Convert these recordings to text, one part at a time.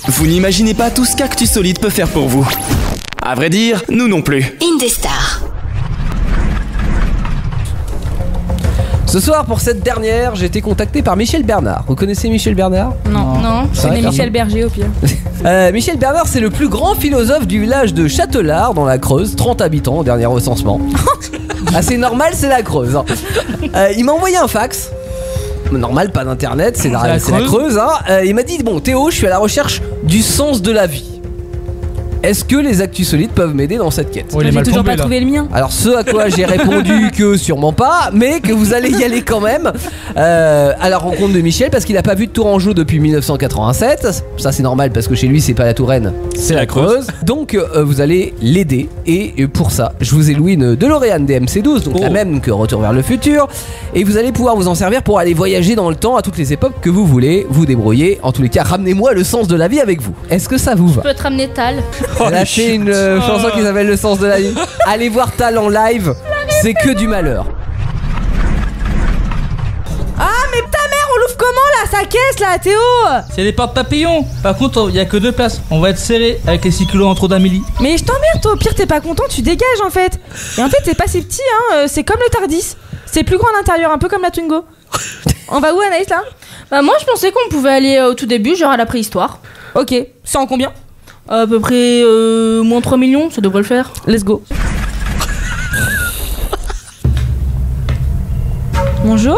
Vous n'imaginez pas tout ce qu'Actu Solide peut faire pour vous. À vrai dire, nous non plus. Indestar. Ce soir, pour cette dernière, j'ai été contacté par Michel Bernard. Vous connaissez Michel Bernard? Non, je connais Michel Berger au pire. Michel Bernard, c'est le plus grand philosophe du village de Châtelard, dans la Creuse. 30 habitants au dernier recensement. Assez normal, c'est la Creuse. Hein. Il m'a envoyé un fax. Normal, pas d'internet, c'est la Creuse. Hein. Il m'a dit, bon Théo, je suis à la recherche du sens de la vie. Est-ce que les Actus Solides peuvent m'aider dans cette quête? J'ai toujours pas trouvé le mien. Alors ce à quoi j'ai répondu que sûrement pas, mais que vous allez y aller quand même à la rencontre de Michel, parce qu'il a pas vu de Tourangeau depuis 1987. Ça c'est normal parce que chez lui c'est pas la Touraine, c'est la Creuse. Donc vous allez l'aider, et pour ça je vous ai loué une DeLorean DMC12, donc la même que Retour vers le futur, et vous allez pouvoir vous en servir pour aller voyager dans le temps à toutes les époques que vous voulez. Vous débrouiller, en tous les cas ramenez-moi le sens de la vie avec vous. Est-ce que ça vous va? Je peux te ramener Tal. Elle a fait une chanson qui s'appelle Le sens de la vie. Allez voir Tal en live, c'est que du malheur. Ah mais ta mère, on l'ouvre comment là, sa caisse là, Théo? C'est les portes papillons. Par contre, il y a que 2 places. On va être serré avec les 6 kilos en trop d'Amélie. Mais je t'emmerde toi, au pire t'es pas content, tu dégages en fait. Et en fait c'est pas si petit hein, c'est comme le Tardis. C'est plus grand à l'intérieur, un peu comme la Twingo. On va où Anaïs là? Bah moi je pensais qu'on pouvait aller au tout début, genre à la préhistoire. Ok, c'est en combien? À peu près moins 3 millions, ça devrait le faire. Let's go. Bonjour.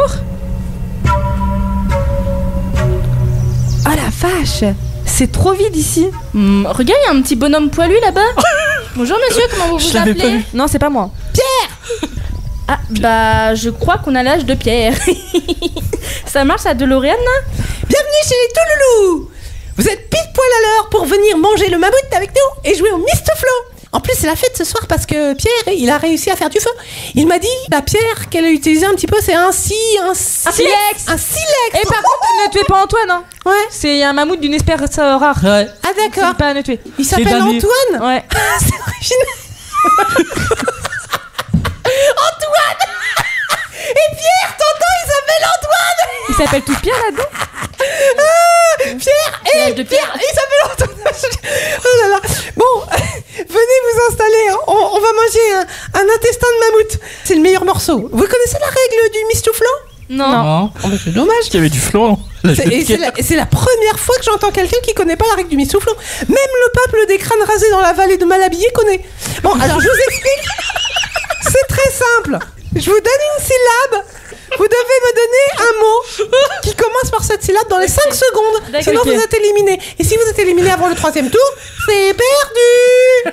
Oh la vache, c'est trop vide ici. Regarde, il y a un petit bonhomme poilu là-bas. Bonjour monsieur, comment vous vous appelez? Non, c'est pas moi. Pierre. Ah bah je crois qu'on a l'âge de Pierre. Ça marche la DeLorean là? Bienvenue chez les Touloulous. Vous êtes pile poil à l'heure pour venir manger le mammouth avec nous et jouer au Misteflo. En plus, c'est la fête ce soir parce que Pierre, il a réussi à faire du feu. Il m'a dit, la pierre qu'elle a utilisée un petit peu, c'est un silex. Un silex. Et par contre, ne tuez pas Antoine. Hein. Ouais. C'est un mammouth d'une espèce rare. Ouais. Ah d'accord. Pas à ne tuer. Il s'appelle Antoine. Ouais. C'est original. Antoine. Et Pierre, tonton, il s'appelle Antoine. Il s'appelle tout Pierre là-dedans. Pierre et de Pierre. Il s'appelle Antoine. Oh là là. Bon, venez vous installer. Hein. On va manger un intestin de mammouth. C'est le meilleur morceau. Vous connaissez la règle du mistouflant? Non. Oh, bah, c'est dommage. Il y avait du flan. C'est la première fois que j'entends quelqu'un qui connaît pas la règle du mistouflant. Même le peuple des crânes rasés dans la vallée de Malhabillé connaît. Bon, alors je vous explique. C'est très simple. Je vous donne une syllabe. Vous devez me donner un mot qui commence par cette syllabe dans les 5 secondes. Sinon vous êtes éliminé. Et si vous êtes éliminé avant le 3e tour, c'est perdu.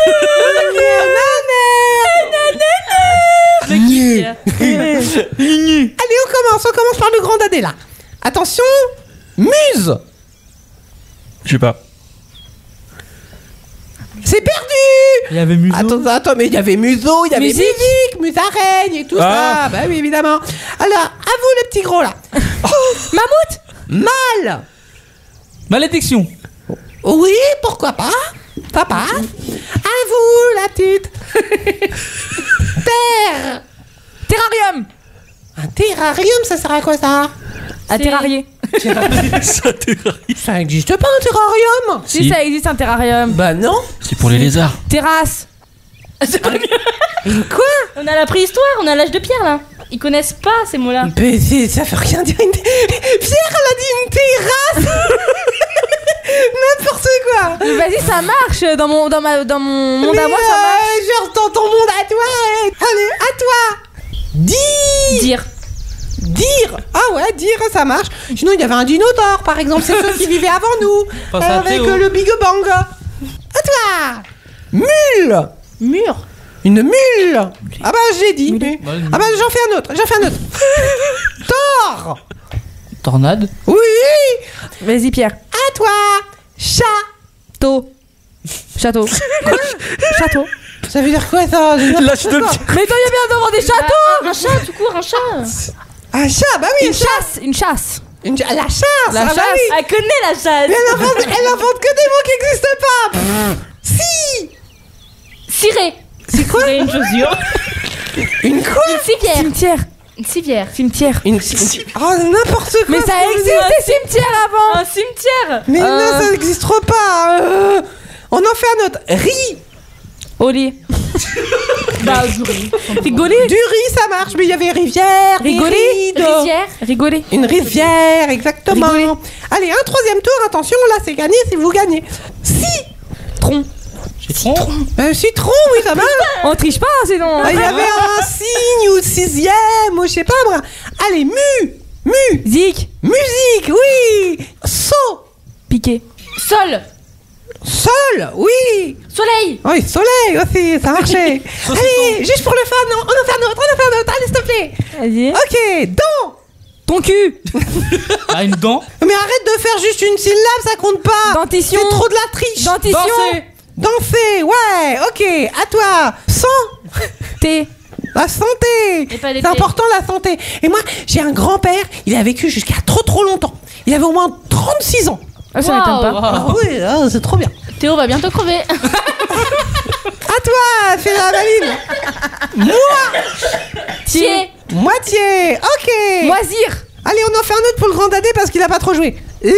Allez, on commence par le grand dadé là. Attention, muse. Je sais pas. C'est perdu. Il y avait museau. Attends, mais il y avait museau, il y avait musique, musaraigne et tout ça. Bah oui, évidemment. Alors, à vous le petit gros là. Mammouth. Mal. Malédiction. Oui, pourquoi pas. Papa. À vous la petite. Terre. Terrarium. Un terrarium, ça sert à quoi ça? À terrarier. Ça n'existe pas un terrarium. Si ça existe un terrarium. Bah non. C'est pour les lézards. Terrasse. C'est pas mieux. Quoi? On a la préhistoire, on a l'âge de Pierre là. Ils connaissent pas ces mots-là. Mais ça veut rien dire. Pierre, elle a dit une terrasse. N'importe quoi. Mais vas-y, ça marche. Dans mon monde à moi, ça marche. Genre dans ton monde à toi. Allez, à toi. Dire. Ah ouais, dire, ça marche. Sinon, il y avait un dinosaure, par exemple. C'est ceux qui vivaient avant nous. Avec le Big Bang. À toi. Mule. Mur. Une mule. Ah bah, j'ai dit. Ah bah, j'en fais un autre. Thor. Tornade. Oui. Vas-y, Pierre. À toi. Château. Château. Ça veut dire quoi ça? Mais toi, il y a bien d'avoir des châteaux. Un chat, tout court, un chat. Un chat, bah oui. Une chasse. La chasse. La chasse. Bah oui. Elle connaît la chasse. Elle invente que des mots qui n'existent pas. Si. Ciré. C'est quoi? Une chaussure. Une quoi? Une civière. Cimetière. Une civière. Cimetière. Oh, n'importe quoi. Mais ça existe des cimetières avant. Un cimetière. Mais non, ça n'existe pas. On en fait un autre. Riz. Au lit. Bah, du riz. Rigoler. Du riz, ça marche, mais il y avait rivière, Rigoler. des rides. Rivière. Rigoler. Une rivière, exactement. Rigoler. Allez, un troisième tour, attention, là c'est gagné si vous gagnez. Tronc. Citron. Citron, oui, ça marche. On triche pas, sinon. Il y avait un signe ou sixième, ou je sais pas moi. Allez, Zik. musique, oui. Saut, Piqué. Sol. sol, oui. Soleil. Oui, soleil aussi, ça marchait. Allez, juste pour le fun, on en fait un autre, allez, s'il te plaît. Vas-y. Ok, dents. Ton cul. Ah, une dent. Mais arrête de faire juste une syllabe, ça compte pas. Dentition. C'est trop de la triche. Dentition. Danser. Danser, ouais, ok, à toi. Sang, T. la santé. Et pas les C'est T. important la santé. Et moi, j'ai un grand-père, il a vécu jusqu'à trop longtemps. Il avait au moins 36 ans. Ah, ça m'étonne pas. Ah oui, c'est trop bien. Théo va bientôt crever. À toi, fais la maline. Thier. Moitié, ok. Moisir. Allez, on en fait un autre pour le grand dadé parce qu'il a pas trop joué.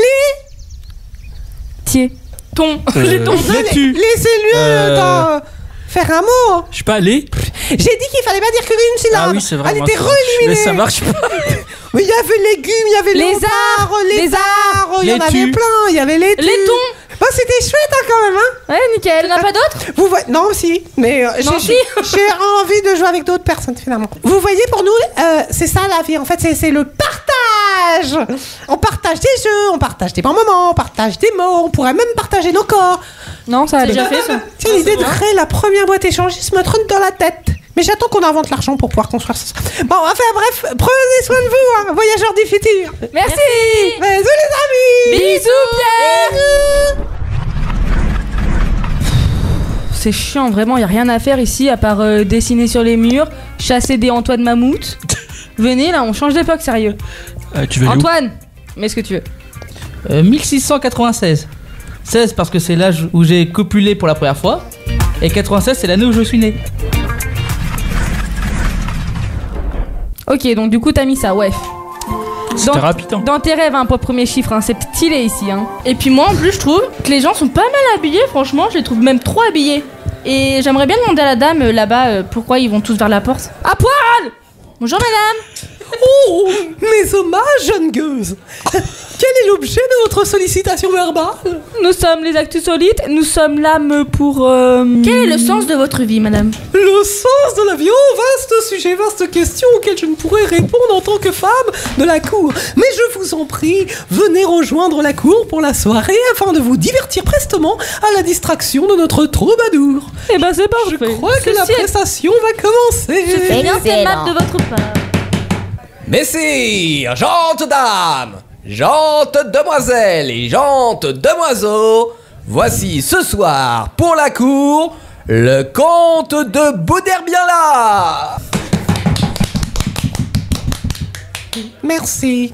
Thier. Ton. Laitue. Laissez-le faire un mot. Je suis pas allé. J'ai dit qu'il fallait pas dire qu'une syllabe. Ah oui, c'est vrai. Elle moi, était ça- re-éliminée. Mais ça marche pas. Mais il y avait légumes, il y avait Lézard, lézard, il y en laitue. avait plein, il y avait laitue. Laiton. Oh, c'était chouette hein, quand même, hein. Ouais, nickel. T'en as pas d'autres? Vous voyez, non, si, mais Non, si. j'ai envie de jouer avec d'autres personnes finalement. Vous voyez, pour nous, c'est ça la vie. En fait, c'est le partage. On partage des jeux, on partage des bons moments, on partage des mots. On pourrait même partager nos corps. Non, ça T'as allait. déjà fait ça? Tiens, l'idée de créer la première boîte échangiste me trotte dans la tête. Mais j'attends qu'on invente l'argent pour pouvoir construire ça. Bon, enfin bref, prenez soin de vous, hein, voyageurs du futur. Merci. Bisous les amis. Bisous, Pierre. C'est chiant, vraiment, y a rien à faire ici à part dessiner sur les murs, chasser des Antoine Mammouth. Venez là, on change d'époque, sérieux. Tu veux aller où? Antoine, mets ce que tu veux. 1696. 16 parce que c'est l'âge où j'ai copulé pour la première fois. Et 96 c'est l'année où je suis né. Ok, donc du coup t'as mis ça, ouais. C'était rapide. Hein. Dans tes rêves, hein, pour le premier chiffre, hein, c'est stylé ici. Hein. Et puis moi en plus je trouve que les gens sont pas mal habillés, franchement je les trouve même trop habillés. Et j'aimerais bien demander à la dame là-bas pourquoi ils vont tous vers la porte. À poil. Bonjour madame. Oh, mes hommages, jeune gueuse. Quel est l'objet de votre sollicitation verbale? Nous sommes les Actus Solites, nous sommes l'âme pour... Quel est le sens de votre vie madame? Le sens de la vie, oh, vaste sujet, vaste question auquel je ne pourrais répondre en tant que femme de la cour. Mais je vous en prie, venez rejoindre la cour pour la soirée afin de vous divertir prestement à la distraction de notre troubadour. Eh ben c'est Je parfait. crois que la prestation va commencer. C'est bien aimable de votre part. Messire, gentes dames, gentes demoiselles et gentes demoiseaux, voici ce soir pour la cour le comte de Bauderbiala. Merci.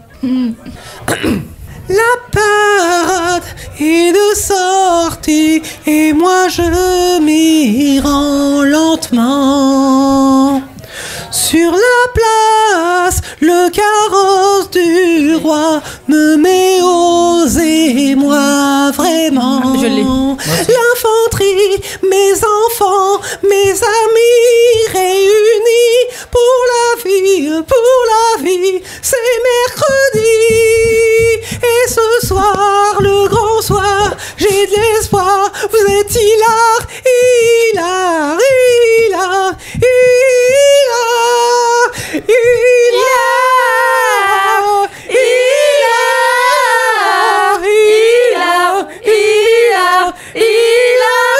La parade est de sortie et moi je m'y rends lentement. Sur la place, le carrosse du roi me met aux émois vraiment. Je l'ai. L'infanterie, mes enfants, mes amis réunis pour la vie, c'est mercredi. Et ce soir, le grand soir, j'ai de l'espoir, vous êtes hilar, hilar, hilar, hilar, hilar, hilar, hilar,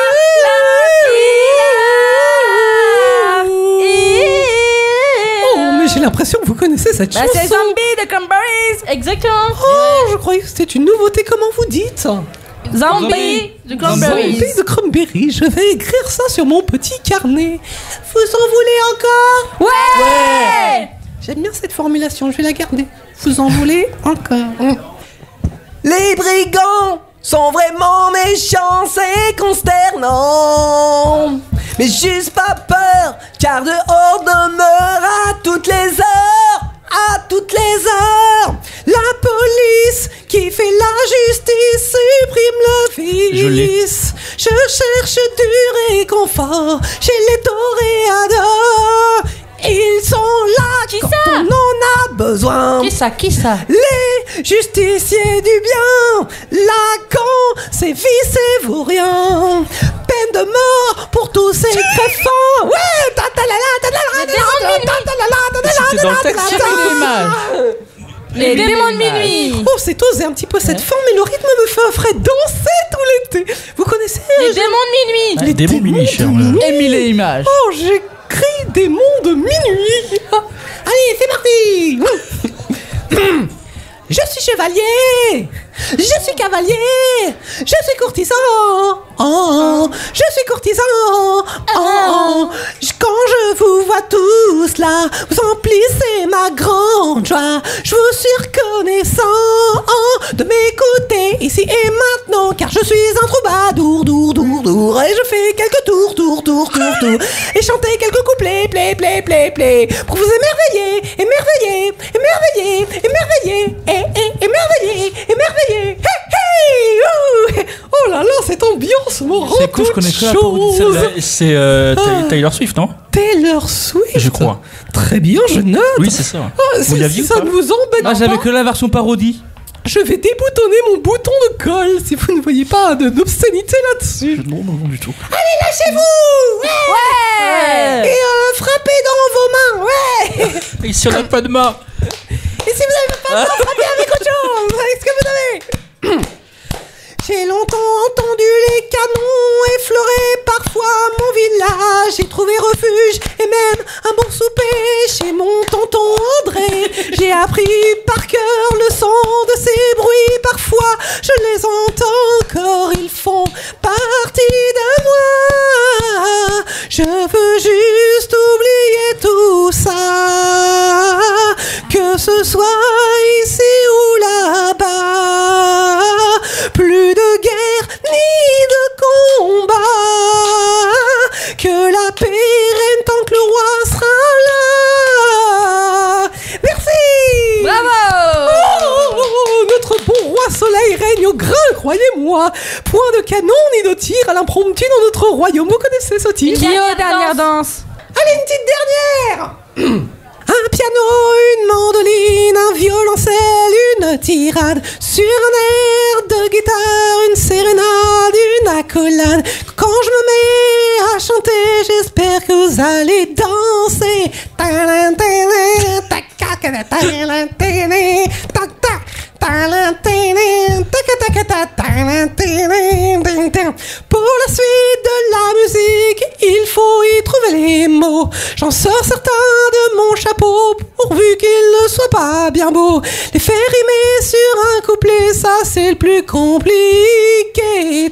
Oh, mais j'ai l'impression que vous connaissez cette Bah chanson. c'est Zombie de Cranberries. Exactement. Oh, je croyais que c'était une nouveauté. Comment vous dites? Zombie De Cranberries. Zombie de Cranberry. Je vais écrire ça sur mon petit carnet. Vous en voulez encore? Ouais. J'aime bien cette formulation. Je vais la garder. Vous en voulez encore? Les brigands sont vraiment méchants, c'est consternant. Mais juste pas peur, car dehors demeure à toutes les heures. À toutes les heures, la police qui fait la justice supprime le vice. Je cherche du réconfort chez les toréadors. Ils sont là Qui quand ça on en a besoin. Qui ça? Les justiciers du bien, Lacan, c'est vice et vaurien. Peine de mort pour tous ces créfins. Ouais, C'était dans le texte, j'ai mis l'image. Les démons de minuit. Oh, c'est osé un petit peu cette forme, mais le rythme me ferait danser tout l'été. Vous connaissez Les démons de minuit. Les démons mini, cher. Et mis les images. Oh, j'écris démons de minuit. Allez, c'est parti. Je suis chevalier, je suis cavalier, je suis courtisan, je suis courtisan. Quand je vous vois tous là, vous emplissez ma grande joie. Je vous suis reconnaissant de m'écouter ici et maintenant, car je suis un troubadour, dour, et je fais quelques tours, et chanter quelques couplets, play, pour vous émerveiller, émerveiller, émerveiller. Hey, oh là là, cette ambiance me rend C'est cool, je connais que la parodie de chose. C'est Taylor Swift, non? Taylor Swift. Je crois. Très bien, je note. Oui, c'est ça. Ah, Vous l'aviez si ou ça pas ne vous embête Moi j'avais pas, que la version parodie. je vais déboutonner mon bouton de colle si vous ne voyez pas d'obscénité là-dessus. Non, du tout. Lâchez-vous, Ouais. et frappez dans vos mains, ouais. Et si on n'a pas de main? Et si vous n'avez pas de temps, frappez avec autre chose, avec ce que vous avez. J'ai longtemps entendu les canons effleurer parfois mon village. J'ai trouvé refuge et même un bon souper chez mon tonton André. J'ai appris par cœur le son de ces bruits. Parfois je les entends encore, ils font partie de moi. Je veux juste oublier tout ça, que ce soit ici ou là-bas. Plus de guerre ni de combat, que la paix règne tant que le roi sera là. Merci. Bravo. Oh, notre bon roi soleil règne au grain, croyez-moi. Point de canon ni de tir à l'impromptu dans notre royaume. Vous connaissez ce titre? Une Kyo, dernière danse. Allez, une petite dernière. Un piano, une mandoline, un violoncelle, une tirade. Sur un air de guitare, une sérénade, une accolade. Quand je me mets à chanter, j'espère que vous allez danser. Pour la suite de la musique, il faut y trouver les mots. J'en sors certains de mon chapeau, pourvu qu'il ne soit pas bien beau. Les faire rimer sur un couplet, ça c'est le plus compliqué.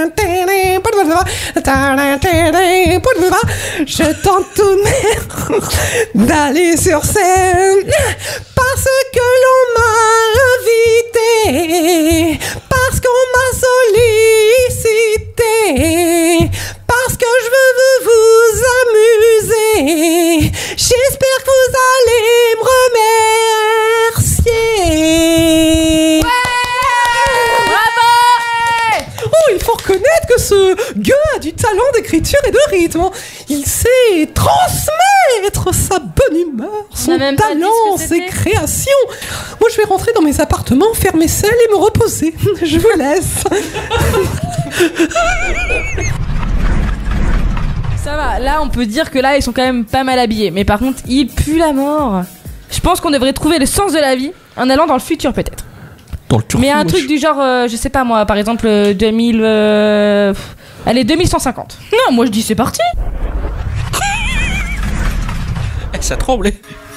Je tente tout de même d'aller sur scène, parce que l'on m'a invité, parce qu'on m'a sollicité, parce que je veux vous amuser. J'espère que vous allez me remercier. Oh, il faut reconnaître que ce gueux a du talent d'écriture et de rythme. Il sait transmettre sa bonne humeur, son n'a même pas dit talent, ce que ses c'était. créations. Moi, je vais rentrer dans mes appartements, faire mes selles et me reposer. Je vous laisse. Ça va, là on peut dire que là ils sont quand même pas mal habillés. Mais par contre, ils puent la mort. Je pense qu'on devrait trouver le sens de la vie en allant dans le futur peut-être. Dans le turfu, Mais un wesh. truc du genre, je sais pas moi, par exemple 2000... allez, 2150. Non, moi je dis c'est parti. Ça tremblait.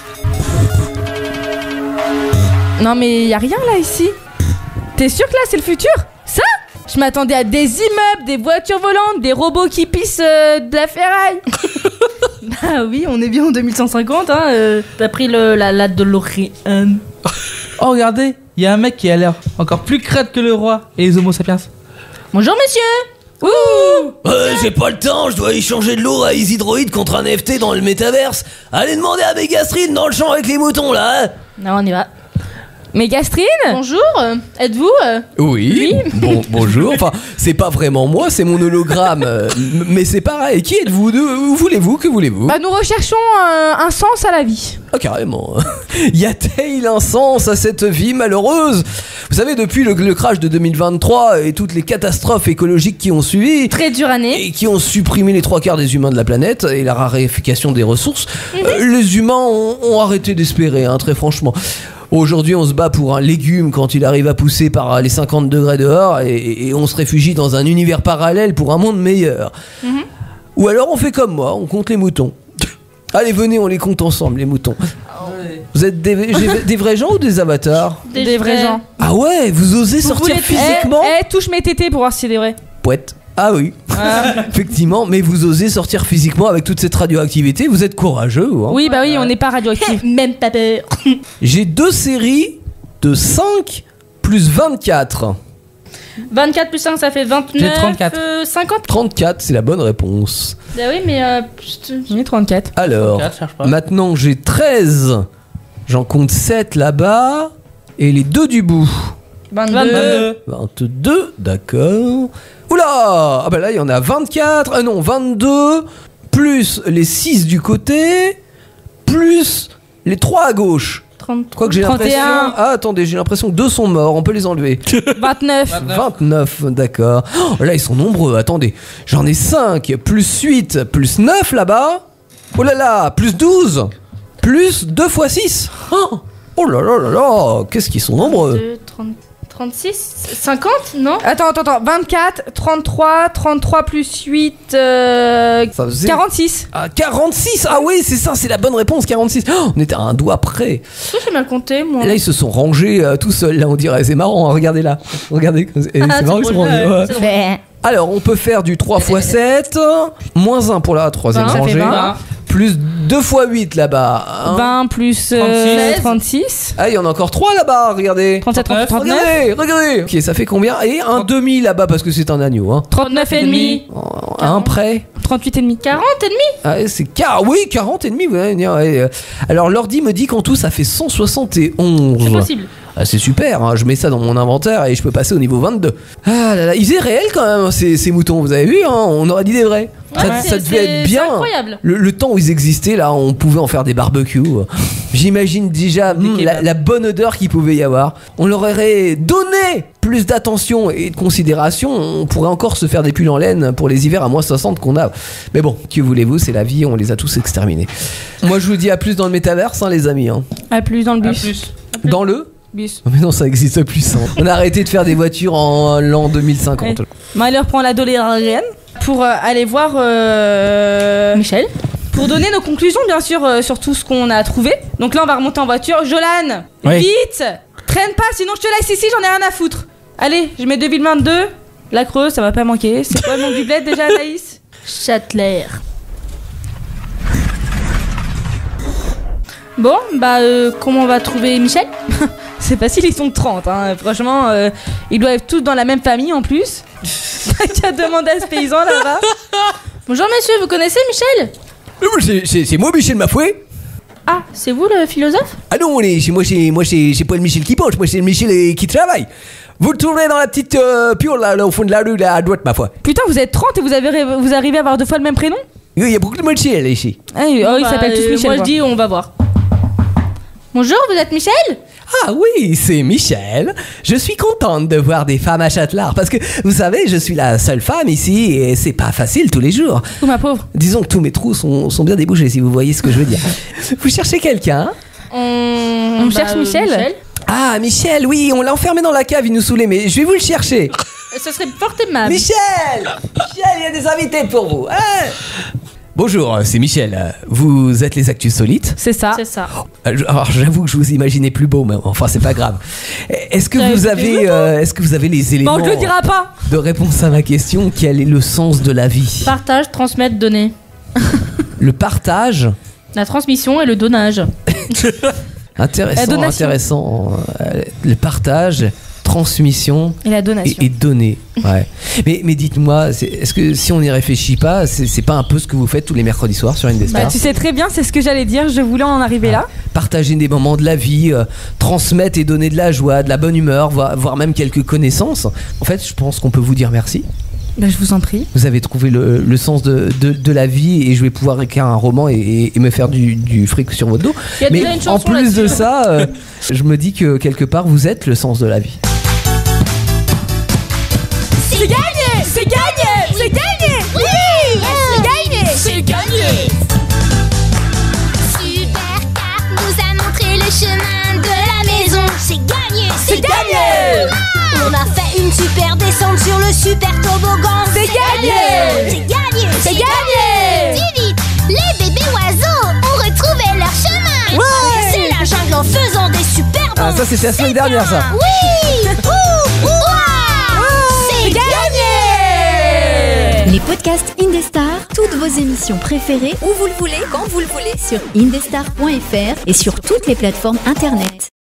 Non mais y a rien là ici. T'es sûr que là c'est le futur? Ça? Je m'attendais à des immeubles, des voitures volantes, des robots qui pissent de la ferraille. Bah oui, on est bien en 2150, hein. T'as pris la DeLorean. Oh regardez, il y a un mec qui a l'air encore plus crade que le roi et les homo sapiens. Bonjour monsieur. J'ai pas le temps, je dois échanger de l'eau à EasyDroid contre un NFT dans le métaverse. Allez demander à Mégastrine dans le champ avec les moutons là. Non, on y va. Mais Gastrine? Bonjour, êtes-vous Oui. Bonjour. Enfin, c'est pas vraiment moi, c'est mon hologramme. Mais c'est pareil. Qui êtes-vous? Où voulez-vous? Que voulez-vous? Bah, nous recherchons un sens à la vie. Ah, carrément. Y a-t-il un sens à cette vie malheureuse? Vous savez, depuis le crash de 2023 et toutes les catastrophes écologiques qui ont suivi, Très dure année. et qui ont supprimé les 3/4 des humains de la planète et la raréfaction des ressources, les humains ont arrêté d'espérer, hein, très franchement. Aujourd'hui, on se bat pour un légume quand il arrive à pousser par les 50 degrés dehors et on se réfugie dans un univers parallèle pour un monde meilleur. Ou alors on fait comme moi, on compte les moutons. Allez, venez, on les compte ensemble, les moutons. Vous êtes des vrais gens ou des avatars? Des vrais gens. Ah ouais, vous osez sortir voulez- physiquement? Touche mes tétés pour voir si c'est des vrais. Poète. Ah oui, effectivement, mais vous osez sortir physiquement avec toute cette radioactivité, vous êtes courageux, hein. Oui, bah oui, on n'est pas radioactifs. Même pas peur. J'ai 2 séries de 5 plus 24. 24 plus 5, ça fait 29. J'ai 34. 50. 34, c'est la bonne réponse. Bah oui, mais. On est 34. Alors, 34, cherche pas. maintenant j'ai 13. J'en compte 7 là-bas. Et les 2 du bout. 22. 22, d'accord. Oula! Ah bah là, il y en a 24. Ah non, 22. Plus les 6 du côté. Plus les 3 à gauche. 30. Quoique j'ai 31. l'impression... Ah, attendez, j'ai l'impression que 2 sont morts. On peut les enlever. 29. 29, d'accord. Oh, là, ils sont nombreux. Attendez. J'en ai 5, plus 8, plus 9 là-bas. Oh là là, plus 12. Plus 2 fois 6. Oh là là là là. Qu'est-ce qu'ils sont nombreux. 2, 30, 36, 50, non? Attends. 24, 33, 33 plus 8, Ça faisait... 46. Ah, 46. Ah oui, c'est ça, c'est la bonne réponse, 46. Oh, on était à un doigt près. Ça, j'ai mal compté, moi. Là, ils se sont rangés tout seuls. Là, on dirait, c'est marrant. Hein, regardez là. Regardez. C'est marrant, ils se sont rangés. Ouais. Ben, Alors, on peut faire du 3 x 7, moins 1 pour la troisième 20, ça fait rangée, 20. plus 2 x 8 là-bas. hein. 20 plus 36. 36. Ah, il y en a encore 3 là-bas, regardez. 37, 39. 39. Regardez. Ok, ça fait combien? Et un demi là-bas parce que c'est un agneau. Hein. 39 et demi. À un près. 38 et demi. 40 et demi. Ah, c'est oui, 40 et demi. Vous allez dire, ouais. Alors, l'ordi me dit qu'en tout, ça fait 171. C'est possible. Ah, c'est super, hein, je mets ça dans mon inventaire et je peux passer au niveau 22. Ah là là, ils étaient réels quand même, ces moutons, vous avez vu, hein, on aurait dit des vrais. Ça devait être bien. C'est incroyable. Le temps où ils existaient, là, on pouvait en faire des barbecues. J'imagine déjà la bonne odeur qu'il pouvait y avoir. On leur aurait donné plus d'attention et de considération. On pourrait encore se faire des pulls en laine pour les hivers à moins 60 qu'on a. Mais bon, que voulez-vous, c'est la vie, on les a tous exterminés. Moi, je vous dis à plus dans le métaverse, hein, les amis. Hein. À plus dans le À bus. plus. Dans le Bus. Mais non, ça existe plus. Hein. On a arrêté de faire des voitures en l'an 2050. Ouais. Maëlle prend la DeLorean pour aller voir Michel. pour donner nos conclusions, bien sûr, sur tout ce qu'on a trouvé. Donc là, on va remonter en voiture. Jolan, Oui. vite, traîne pas, sinon je te laisse ici, j'en ai rien à foutre. Allez, je mets 2022. La Creuse, ça va pas manquer. C'est quoi le nom du bled déjà, Anaïs? Châteler. Bon, bah, comment on va trouver Michel? C'est facile, ils sont 30. Hein. Franchement, ils doivent être tous dans la même famille en plus. T'as qu'à demander à ce paysan là-bas. Bonjour messieurs, vous connaissez Michel? C'est moi, Michel Mafoué. Ah, c'est vous le philosophe? Ah non, c'est pas le Michel qui penche, moi c'est le Michel qui travaille. Vous le trouverez dans la petite piole là, au fond de la rue, là, à droite, ma foi. Putain, vous êtes 30 et vous arrivez à avoir 2 fois le même prénom? Il y a beaucoup de Michel ici. Ah, ils Bah, s'appellent tous Michel. Moi je quoi. dis, on va voir. Bonjour, vous êtes Michel? Ah oui, c'est Michel. Je suis contente de voir des femmes à Châtelard parce que, vous savez, je suis la seule femme ici et c'est pas facile tous les jours. Oh ma pauvre. Disons que tous mes trous sont bien débouchés, si vous voyez ce que je veux dire. Vous cherchez quelqu'un? On cherche Michel. Ah, Michel, oui, on l'a enfermé dans la cave, il nous saoulait, mais je vais vous le chercher. Ce serait fort aimable. Michel, il y a des invités pour vous. Hein. Bonjour, c'est Michel. Vous êtes les Actus Solites? C'est ça. C'est ça. Alors, j'avoue que je vous imaginais plus beau, mais enfin, c'est pas grave. Est-ce que vous avez les éléments Bon, je le dirai pas. de réponse à ma question? Quel est le sens de la vie? Partage, transmettre, donner. Le partage? La transmission et le donnage. Intéressant, donation. intéressant. Le partage transmission Et la donation. et donner. Ouais. Mais dites-moi, est-ce que si on n'y réfléchit pas, c'est pas un peu ce que vous faites tous les mercredis soirs sur Indestar? Bah, tu sais très bien, c'est ce que j'allais dire, je voulais en arriver là. Partager des moments de la vie, transmettre et donner de la joie, de la bonne humeur, voire même quelques connaissances. En fait, je pense qu'on peut vous dire merci. Bah, je vous en prie. Vous avez trouvé le sens de la vie et je vais pouvoir écrire un roman et me faire du fric sur votre dos. Il y a Mais déjà une en chanson plus de là-dessus. ça, je me dis que quelque part, vous êtes le sens de la vie. C'est gagné. C'est gagné. C'est gagné. Oui. C'est gagné. C'est gagné. Supercar nous a montré le chemin de la maison. C'est gagné. C'est gagné. On a fait une super descente sur le super toboggan. C'est gagné. C'est gagné. C'est gagné. Dis vite, les bébés oiseaux ont retrouvé leur chemin. Ouais. C'est la jungle en faisant des super bonds. Ah, ça, c'était la semaine dernière, ça. Oui. C'est gagné. Les podcasts Indestar, toutes vos émissions préférées, où vous le voulez, quand vous le voulez, sur indestar.fr et sur toutes les plateformes internet.